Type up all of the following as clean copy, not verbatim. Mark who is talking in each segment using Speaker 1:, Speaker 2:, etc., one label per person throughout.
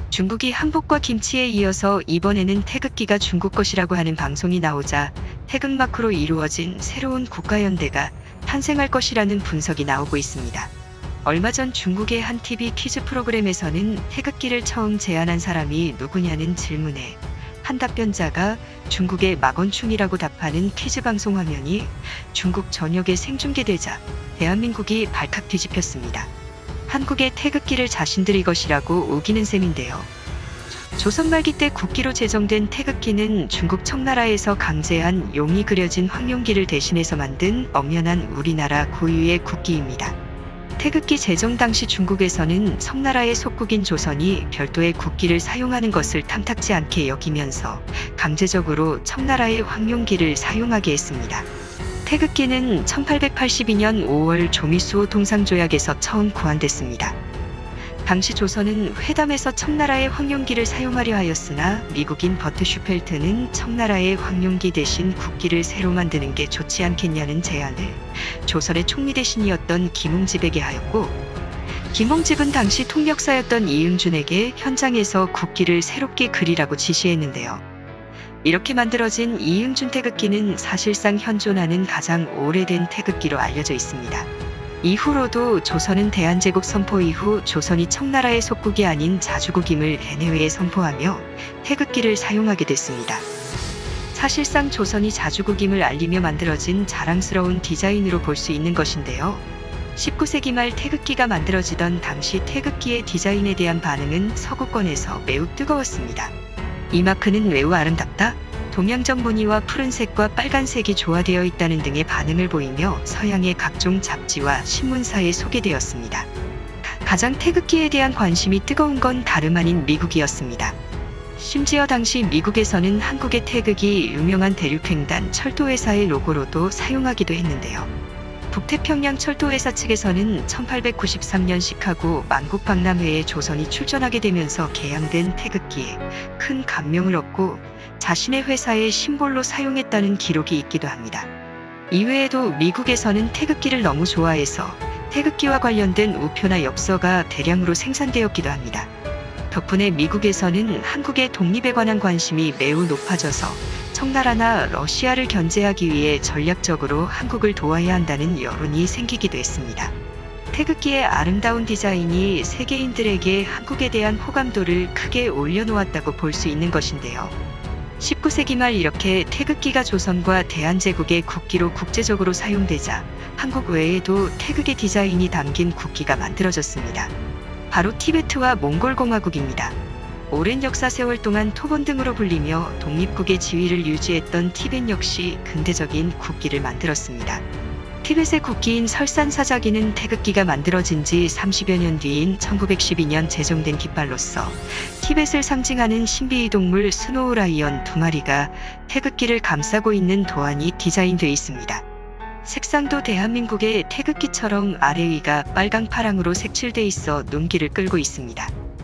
Speaker 1: 중국이 한복과 김치에 이어서 이번에는 태극기가 중국 것이라고 하는 방송이 나오자 태극 마크로 이루어진 새로운 국가연대가 탄생할 것이라는 분석이 나오고 있습니다. 얼마 전 중국의 한 TV 퀴즈 프로그램에서는 태극기를 처음 제안한 사람이 누구냐는 질문에 한 답변자가 중국의 마건충이라고 답하는 퀴즈 방송 화면이 중국 전역에 생중계되자 대한민국이 발칵 뒤집혔습니다. 한국의 태극기를 자신들의 것이라고 우기는 셈인데요. 조선 말기 때 국기로 제정된 태극기는 중국 청나라에서 강제한 용이 그려진 황룡기를 대신해서 만든 엄연한 우리나라 고유의 국기입니다. 태극기 제정 당시 중국에서는 청나라의 속국인 조선이 별도의 국기를 사용하는 것을 탐탁지 않게 여기면서 강제적으로 청나라의 황룡기를 사용하게 했습니다. 태극기는 1882년 5월 조미수호 통상조약에서 처음 구한됐습니다. 당시 조선은 회담에서 청나라의 황룡기를 사용하려 하였으나 미국인 버트 슈펠트는 청나라의 황룡기 대신 국기를 새로 만드는 게 좋지 않겠냐는 제안을 조선의 총리 대신이었던 김웅집에게 하였고, 김웅집은 당시 통역사였던 이응준에게 현장에서 국기를 새롭게 그리라고 지시했는데요. 이렇게 만들어진 이응준 태극기는 사실상 현존하는 가장 오래된 태극기로 알려져 있습니다. 이후로도 조선은 대한제국 선포 이후 조선이 청나라의 속국이 아닌 자주국임을 해내외에 선포하며 태극기를 사용하게 됐습니다. 사실상 조선이 자주국임을 알리며 만들어진 자랑스러운 디자인으로 볼 수 있는 것인데요. 19세기 말 태극기가 만들어지던 당시 태극기의 디자인에 대한 반응은 서구권에서 매우 뜨거웠습니다. 이 마크는 매우 아름답다, 동양적 무늬와 푸른색과 빨간색이 조화되어 있다는 등의 반응을 보이며 서양의 각종 잡지와 신문사에 소개되었습니다. 가장 태극기에 대한 관심이 뜨거운 건 다름 아닌 미국이었습니다. 심지어 당시 미국에서는 한국의 태극이 유명한 대륙횡단 철도회사의 로고로도 사용하기도 했는데요. 북태평양 철도회사 측에서는 1893년 시카고 만국박람회에 조선이 출전하게 되면서 개양된 태극기에 큰 감명을 얻고 자신의 회사의 심볼로 사용했다는 기록이 있기도 합니다. 이외에도 미국에서는 태극기를 너무 좋아해서 태극기와 관련된 우표나 엽서가 대량으로 생산되었기도 합니다. 덕분에 미국에서는 한국의 독립에 관한 관심이 매우 높아져서 청나라나 러시아를 견제하기 위해 전략적으로 한국을 도와야 한다는 여론이 생기기도 했습니다. 태극기의 아름다운 디자인이 세계인들에게 한국에 대한 호감도를 크게 올려놓았다고 볼 수 있는 것인데요. 19세기 말 이렇게 태극기가 조선과 대한제국의 국기로 국제적으로 사용되자 한국 외에도 태극의 디자인이 담긴 국기가 만들어졌습니다. 바로 티베트와 몽골공화국입니다. 오랜 역사 세월 동안 토본 등으로 불리며 독립국의 지위를 유지했던 티벳 역시 근대적인 국기를 만들었습니다. 티벳의 국기인 설산사자기는 태극기가 만들어진 지 30여 년 뒤인 1912년 제정된 깃발로서 티벳을 상징하는 신비의 동물 스노우 라이언 2마리가 태극기를 감싸고 있는 도안이 디자인되어 있습니다. 색상도 대한민국의 태극기처럼 아래 위가 빨강 파랑으로 색칠돼 있어 눈길을 끌고 있습니다.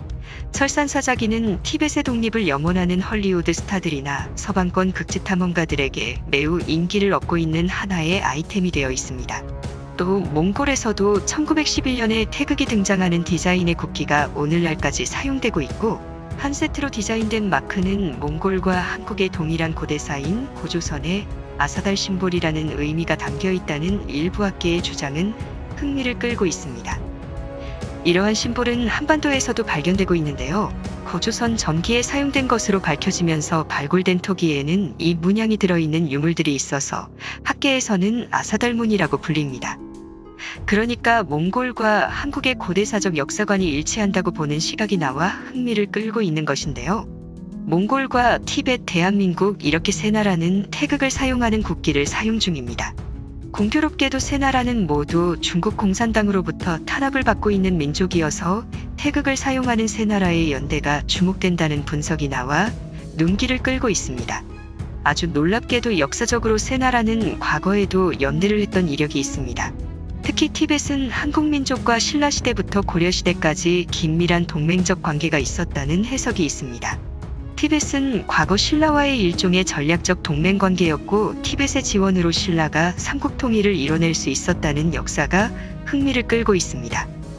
Speaker 1: 설산사자기는 티벳의 독립을 염원하는 헐리우드 스타들이나 서방권 극지 탐험가들에게 매우 인기를 얻고 있는 하나의 아이템이 되어 있습니다. 또 몽골에서도 1911년에 태극이 등장하는 디자인의 국기가 오늘날까지 사용되고 있고, 한 세트로 디자인된 마크는 몽골과 한국의 동일한 고대사인 고조선의 아사달 심볼이라는 의미가 담겨 있다는 일부 학계의 주장은 흥미를 끌고 있습니다. 이러한 심볼은 한반도에서도 발견되고 있는데요. 고조선 전기에 사용된 것으로 밝혀지면서 발굴된 토기에는 이 문양이 들어있는 유물들이 있어서 학계에서는 아사달문이라고 불립니다. 그러니까 몽골과 한국의 고대사적 역사관이 일치한다고 보는 시각이 나와 흥미를 끌고 있는 것인데요. 몽골과 티벳, 대한민국 이렇게 세 나라는 태극을 사용하는 국기를 사용 중입니다. 공교롭게도 세 나라는 모두 중국 공산당으로부터 탄압을 받고 있는 민족이어서 태극을 사용하는 세 나라의 연대가 주목된다는 분석이 나와 눈길을 끌고 있습니다. 아주 놀랍게도 역사적으로 세 나라는 과거에도 연대를 했던 이력이 있습니다. 특히 티벳은 한국민족과 신라시대부터 고려시대까지 긴밀한 동맹적 관계가 있었다는 해석이 있습니다. 티벳은 과거 신라와의 일종의 전략적 동맹관계였고, 티벳의 지원으로 신라가 삼국 통일을 이뤄낼 수 있었다는 역사가 흥미를 끌고 있습니다.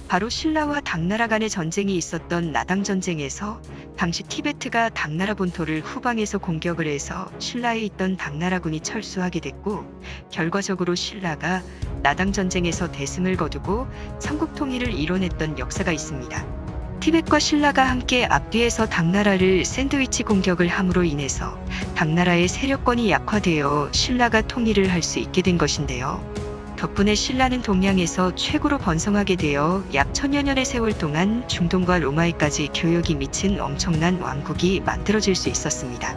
Speaker 1: 바로 신라와 당나라 간의 전쟁이 있었던 나당 전쟁에서 당시 티베트가 당나라 본토를 후방에서 공격을 해서 신라에 있던 당나라군이 철수하게 됐고, 결과적으로 신라가 나당 전쟁에서 대승을 거두고 삼국 통일을 이뤄냈던 역사가 있습니다. 티벳과 신라가 함께 앞뒤에서 당나라를 샌드위치 공격을 함으로 인해서 당나라의 세력권이 약화되어 신라가 통일을 할 수 있게 된 것인데요. 덕분에 신라는 동양에서 최고로 번성하게 되어 약 1000여 년의 세월 동안 중동과 로마에까지 교역이 미친 엄청난 왕국이 만들어질 수 있었습니다.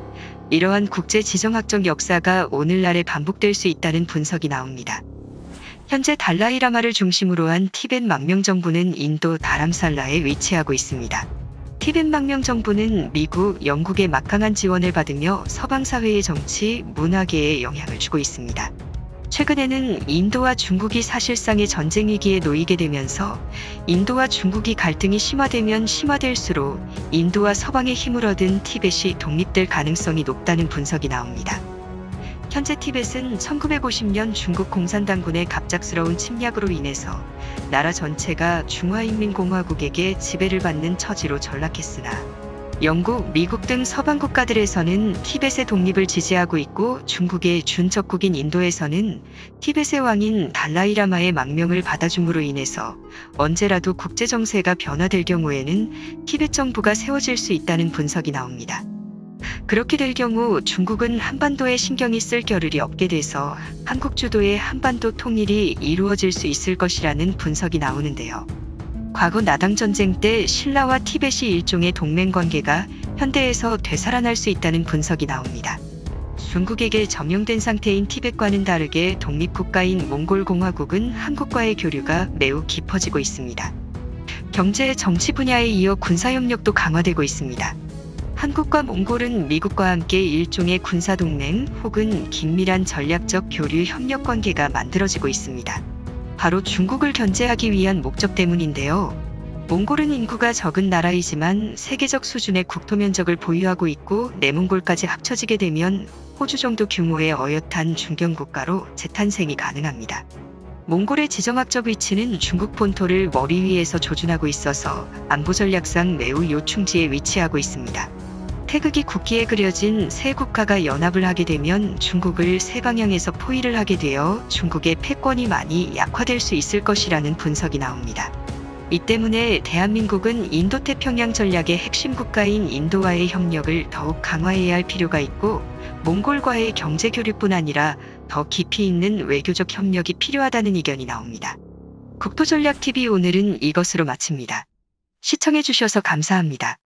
Speaker 1: 이러한 국제 지정학적 역사가 오늘날에 반복될 수 있다는 분석이 나옵니다. 현재 달라이라마를 중심으로 한 티벳 망명정부는 인도 다람살라에 위치하고 있습니다. 티벳 망명정부는 미국, 영국의 막강한 지원을 받으며 서방사회의 정치, 문화계에 영향을 주고 있습니다. 최근에는 인도와 중국이 사실상의 전쟁 위기에 놓이게 되면서 인도와 중국이 갈등이 심화되면 심화될수록 인도와 서방의 힘을 얻은 티벳이 독립될 가능성이 높다는 분석이 나옵니다. 현재 티벳은 1950년 중국 공산당군의 갑작스러운 침략으로 인해서 나라 전체가 중화인민공화국에게 지배를 받는 처지로 전락했으나 영국, 미국 등 서방 국가들에서는 티벳의 독립을 지지하고 있고, 중국의 준적국인 인도에서는 티벳의 왕인 달라이라마의 망명을 받아줌으로 인해서 언제라도 국제 정세가 변화될 경우에는 티벳 정부가 세워질 수 있다는 분석이 나옵니다. 그렇게 될 경우 중국은 한반도에 신경이 쓸 겨를이 없게 돼서 한국 주도의 한반도 통일이 이루어질 수 있을 것이라는 분석이 나오는데요. 과거 나당 전쟁 때 신라와 티벳이 일종의 동맹 관계가 현대에서 되살아날 수 있다는 분석이 나옵니다. 중국에게 점령된 상태인 티벳과는 다르게 독립국가인 몽골공화국은 한국과의 교류가 매우 깊어지고 있습니다. 경제, 정치 분야에 이어 군사협력도 강화되고 있습니다. 한국과 몽골은 미국과 함께 일종의 군사동맹 혹은 긴밀한 전략적 교류 협력 관계가 만들어지고 있습니다. 바로 중국을 견제하기 위한 목적 때문인데요. 몽골은 인구가 적은 나라이지만 세계적 수준의 국토 면적을 보유하고 있고, 내몽골까지 합쳐지게 되면 호주 정도 규모의 어엿한 중견국가로 재탄생이 가능합니다. 몽골의 지정학적 위치는 중국 본토를 머리 위에서 조준하고 있어서 안보 전략상 매우 요충지에 위치하고 있습니다. 태극이 국기에 그려진 세 국가가 연합을 하게 되면 중국을 세 방향에서 포위를 하게 되어 중국의 패권이 많이 약화될 수 있을 것이라는 분석이 나옵니다. 이 때문에 대한민국은 인도태평양 전략의 핵심 국가인 인도와의 협력을 더욱 강화해야 할 필요가 있고, 몽골과의 경제 교류뿐 아니라 더 깊이 있는 외교적 협력이 필요하다는 의견이 나옵니다. 국토전략TV 오늘은 이것으로 마칩니다. 시청해주셔서 감사합니다.